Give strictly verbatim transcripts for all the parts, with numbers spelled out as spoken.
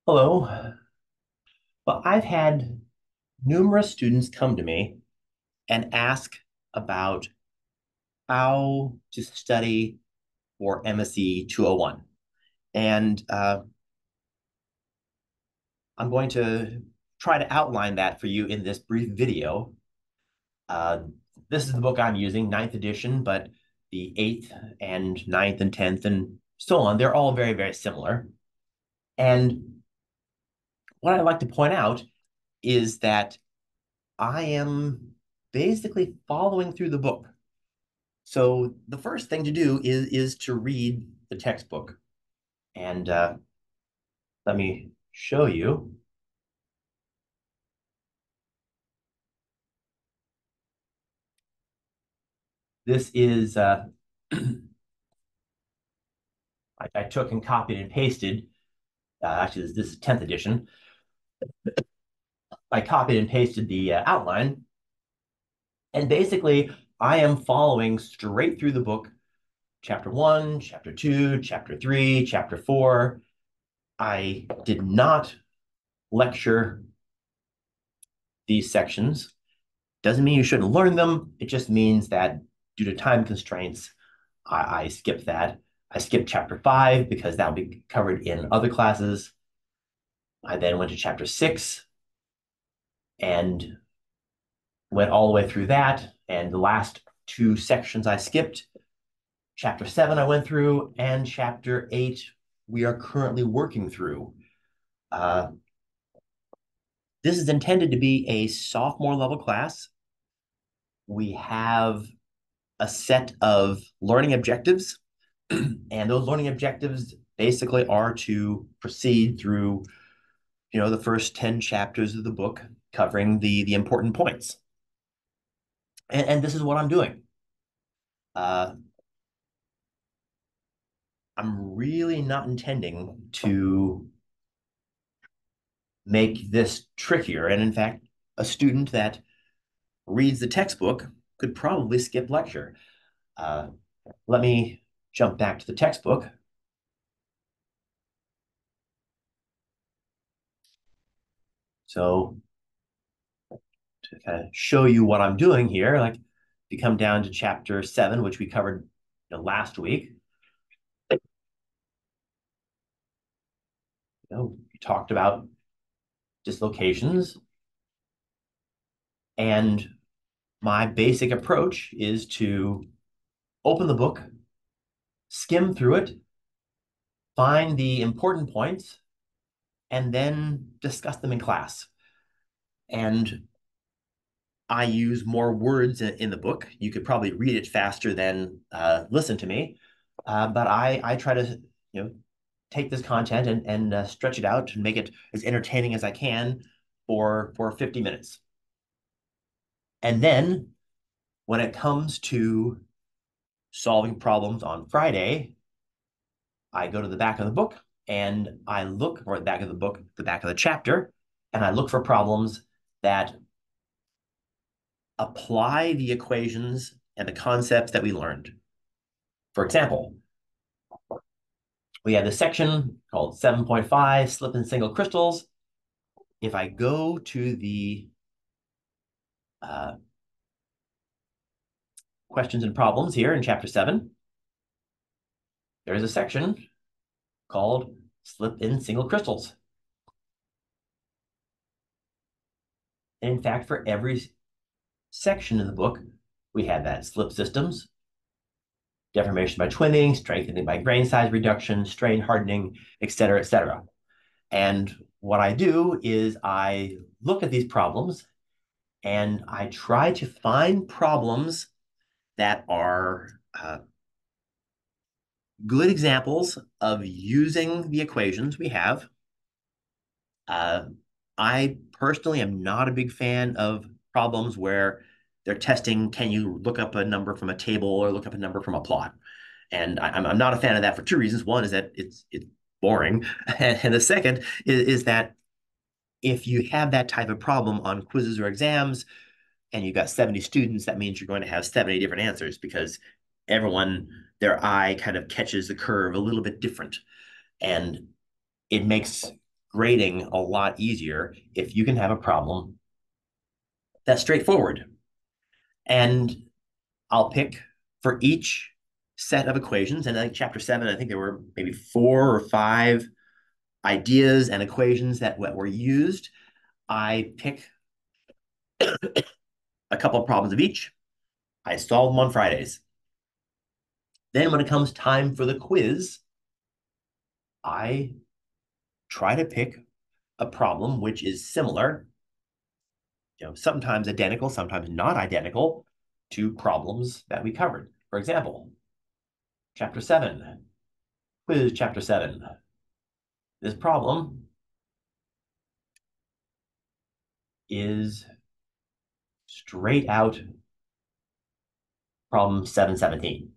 Hello. Well, I've had numerous students come to me and ask about how to study for M S E two oh one. And uh, I'm going to try to outline that for you in this brief video. Uh, this is the book I'm using, ninth edition, but the eighth and ninth and tenth and so on, they're all very, very similar. And what I'd like to point out is that I am basically following through the book. So the first thing to do is, is to read the textbook. And uh, let me show you. This is, uh, I, I took and copied and pasted. Uh, actually, this, this is tenth edition. I copied and pasted the uh, outline. And basically, I am following straight through the book, chapter one, chapter two, chapter three, chapter four. I did not lecture these sections. Doesn't mean you shouldn't learn them. It just means that due to time constraints, I, I skipped that. I skipped chapter five because that will be covered in other classes. I then went to chapter six and went all the way through that. And the last two sections I skipped. Chapter seven I went through, and chapter eight we are currently working through. Uh, this is intended to be a sophomore level class. We have a set of learning objectives, and those learning objectives basically are to proceed through, you know, the first ten chapters of the book, covering the the important points. And, and this is what I'm doing. Uh, I'm really not intending to make this trickier. And in fact, a student that reads the textbook could probably skip lecture. Uh, let me jump back to the textbook. So to kind of show you what I'm doing here, like if you come down to chapter seven, which we covered, you know, last week, you know, we talked about dislocations. And my basic approach is to open the book, skim through it, find the important points, and then discuss them in class. And I use more words in, in the book. You could probably read it faster than uh, listen to me, uh, but I I try to, you know, take this content and and uh, stretch it out and make it as entertaining as I can for for fifty minutes. And then when it comes to solving problems on Friday, I go to the back of the book and I look, or the back of the book, the back of the chapter, and I look for problems that apply the equations and the concepts that we learned. For example, we have this section called seven point five, slip and single crystals. If I go to the uh, questions and problems here in chapter seven, there's a section called slip and single crystals. And in fact, for every section in the book, we have that: slip systems, deformation by twinning, strengthening by grain size reduction, strain hardening, et cetera, et cetera. And what I do is I look at these problems and I try to find problems that are uh, good examples of using the equations we have. Uh, I personally am not a big fan of problems where they're testing, can you look up a number from a table or look up a number from a plot? And I, I'm, I'm not a fan of that for two reasons. One is that it's it's boring. And the second is, is that if you have that type of problem on quizzes or exams and you've got seventy students, that means you're going to have seventy different answers because everyone, their eye kind of catches the curve a little bit different. And it makes grading a lot easier if you can have a problem that's straightforward. And I'll pick for each set of equations, and I think chapter seven, I think there were maybe four or five ideas and equations that were used. I pick a couple of problems of each. I solve them on Fridays. Then when it comes time for the quiz, I try to pick a problem which is similar, you know, sometimes identical, sometimes not identical to problems that we covered. For example, chapter seven, quiz chapter seven. This problem is straight out problem seven seventeen.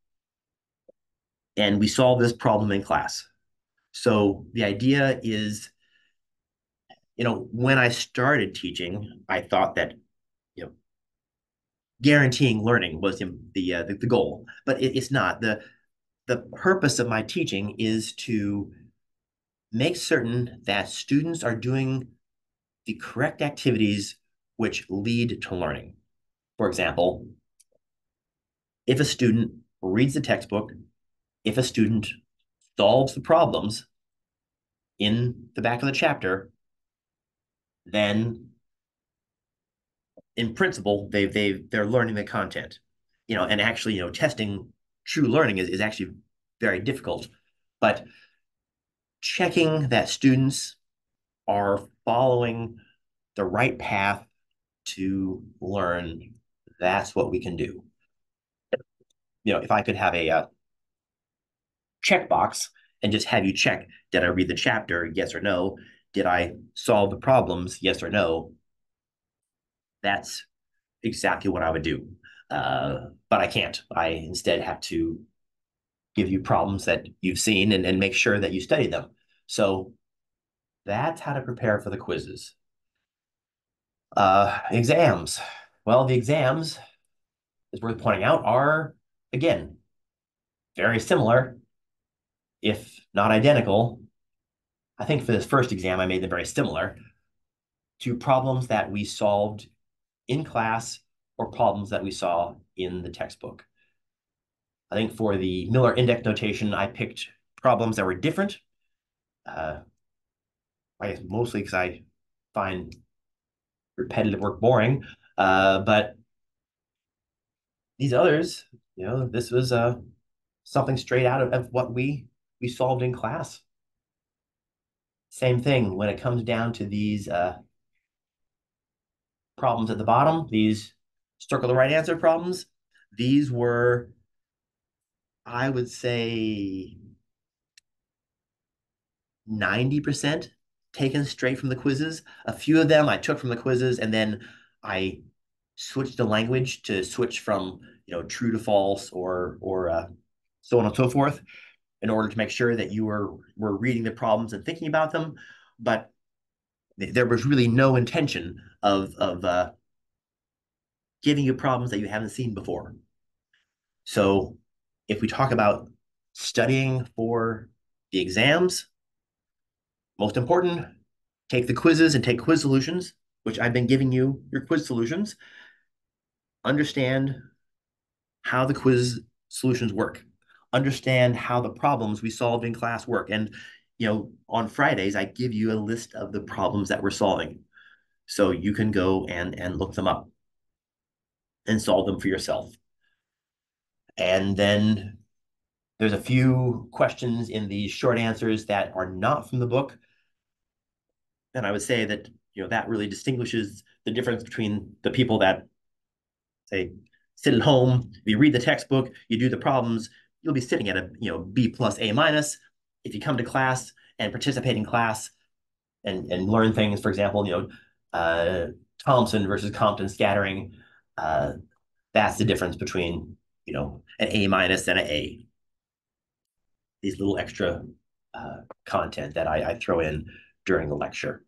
And we solve this problem in class. So the idea is, you know, when I started teaching, I thought that, you know, guaranteeing learning was the the, uh, the, the goal, but it, it's not. The the purpose of my teaching is to make certain that students are doing the correct activities which lead to learning. For example, if a student reads the textbook, if a student solves the problems in the back of the chapter, then in principle, they they they're learning the content. You know, and actually, you know, testing true learning is, is actually very difficult. But checking that students are following the right path to learn, that's what we can do. You know, if I could have a uh, checkbox and just have you check, did I read the chapter? Yes or no. Did I solve the problems? Yes or no. That's exactly what I would do. Uh, but I can't. I instead have to give you problems that you've seen and, and make sure that you study them. So that's how to prepare for the quizzes. Uh, exams. Well, the exams, is worth pointing out, are, again, very similar, if not identical. I think for this first exam, I made them very similar to problems that we solved in class or problems that we saw in the textbook. I think for the Miller index notation, I picked problems that were different. Uh, I guess mostly because I find repetitive work boring. Uh, but these others, you know, this was uh, something straight out of, of what we we solved in class. Same thing when it comes down to these uh, problems at the bottom, these circle the right answer problems. These were, I would say, ninety percent taken straight from the quizzes. A few of them I took from the quizzes, and then I switched the language to switch from, you know, true to false or or uh, so on and so forth in order to make sure that you were were reading the problems and thinking about them. But th- there was really no intention of of uh, giving you problems that you haven't seen before. So if we talk about studying for the exams, most important, take the quizzes and take quiz solutions, which I've been giving you your quiz solutions. Understand how the quiz solutions work. Understand how the problems we solved in class work. And, you know, on Fridays, I give you a list of the problems that we're solving. So you can go and, and look them up and solve them for yourself. And then there's a few questions in these short answers that are not from the book. And I would say that, you know, that really distinguishes the difference between the people that say sit at home, you read the textbook, you do the problems, you'll be sitting at a, you know, B plus A minus. If you come to class and participate in class and, and learn things, for example, you know, uh, Thompson versus Compton scattering, uh, that's the difference between, you know, an A minus and an A. These little extra uh, content that I, I throw in during the lecture.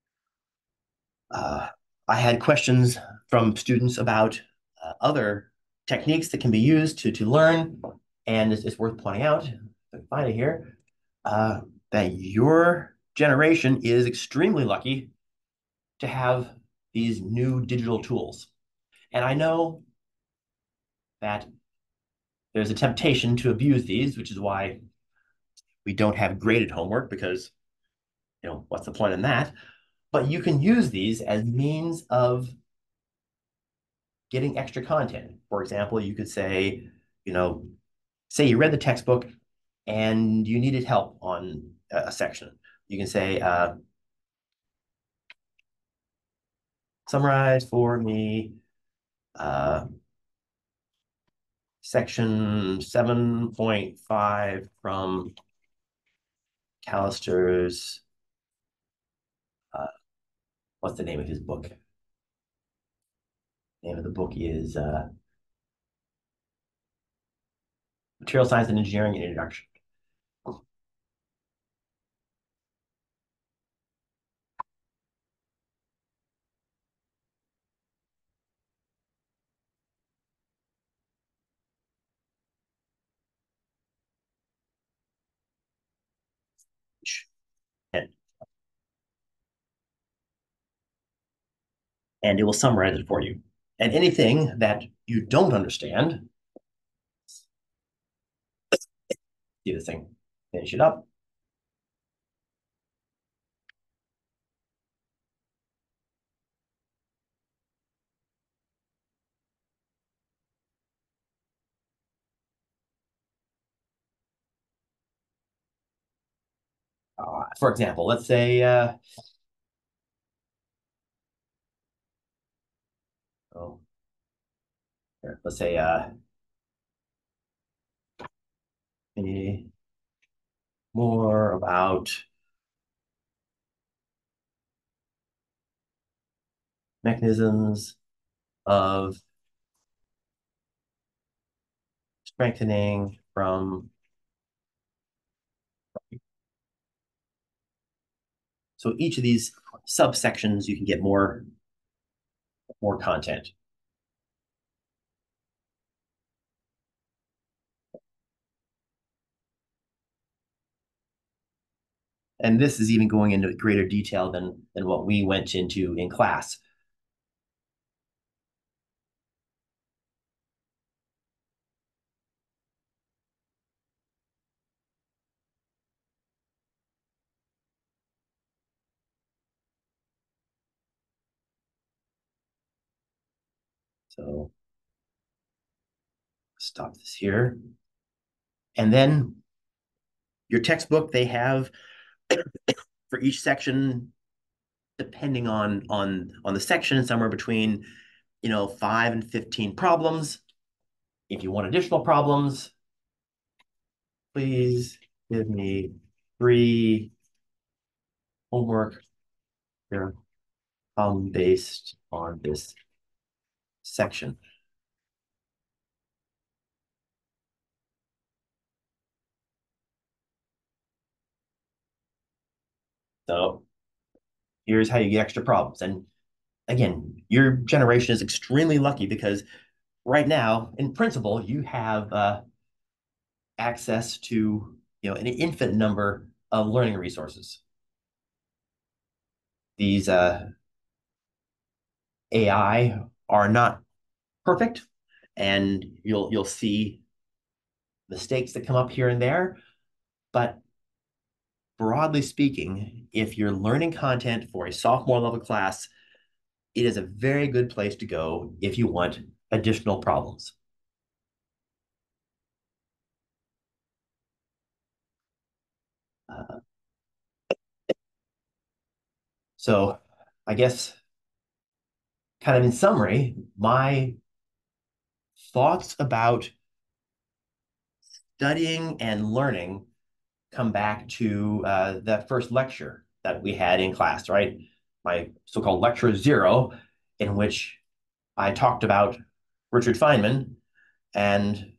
Uh, I had questions from students about uh, other techniques that can be used to, to learn. And it's, it's worth pointing out, if I can find it here, uh, that your generation is extremely lucky to have these new digital tools. And I know that there's a temptation to abuse these, which is why we don't have graded homework, because, you know, what's the point in that? But you can use these as means of getting extra content. For example, you could say, you know, say you read the textbook and you needed help on a section. You can say, uh, summarize for me uh, section seven point five from Callister's, uh, what's the name of his book? The name of the book is uh, Material Science and Engineering and Introduction. And, and it will summarize it for you. And anything that you don't understand, see this thing, finish it up. Uh, for example, let's say, uh, oh, here, let's say, uh, more about mechanisms of strengthening from, so each of these subsections, you can get more, more content. And this is even going into greater detail than, than what we went into in class. So stop this here. And then your textbook, they have for each section, depending on on on the section, somewhere between, you know, five and fifteen problems. If you want additional problems, please give me three homework here um, based on this section. So here's how you get extra problems. And again, your generation is extremely lucky because right now, in principle, you have uh, access to, you know, an infinite number of learning resources. These uh, A I are not perfect, and you'll you'll see mistakes that come up here and there. But broadly speaking, if you're learning content for a sophomore level class, it is a very good place to go if you want additional problems. Uh, so I guess kind of in summary, my thoughts about studying and learning come back to uh, that first lecture that we had in class, right? My so-called lecture zero, in which I talked about Richard Feynman and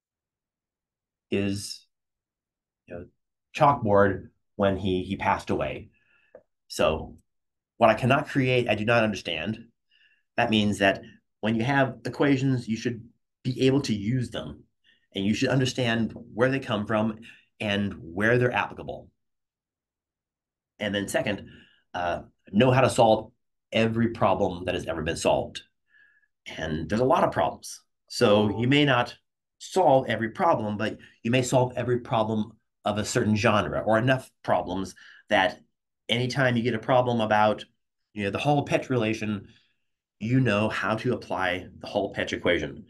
his, you know, chalkboard when he he passed away. So what I cannot create, I do not understand. That means that when you have equations, you should be able to use them, and you should understand where they come from and where they're applicable. And then second, uh, know how to solve every problem that has ever been solved. And there's a lot of problems. So you may not solve every problem, but you may solve every problem of a certain genre or enough problems that anytime you get a problem about, you know, the Hall-Petch relation, you know how to apply the Hall-Petch equation.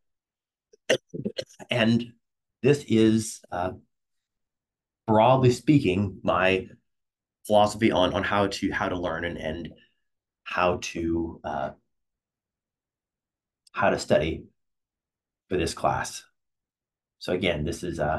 And this is, uh, broadly speaking, my philosophy on on how to how to learn and and how to uh, how to study for this class. So again, this is uh,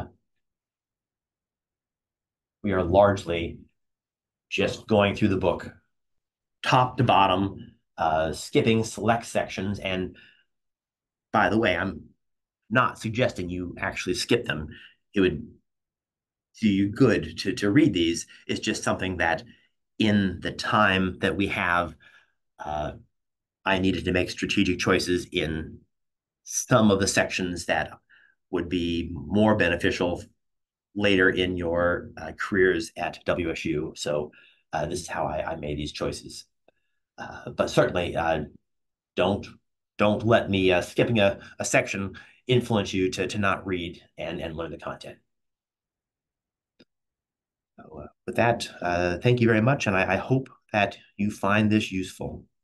we are largely just going through the book, top to bottom, uh, skipping select sections. And by the way, I'm not suggesting you actually skip them. It would do you good to to read these. It's just something that in the time that we have, uh, I needed to make strategic choices in some of the sections that would be more beneficial later in your uh, careers at W S U. So uh, this is how I, I made these choices. Uh, but certainly, uh, don't don't let me uh, skipping a, a section influence you to to not read and and learn the content. So, uh, with that, uh, thank you very much, and I, I hope that you find this useful.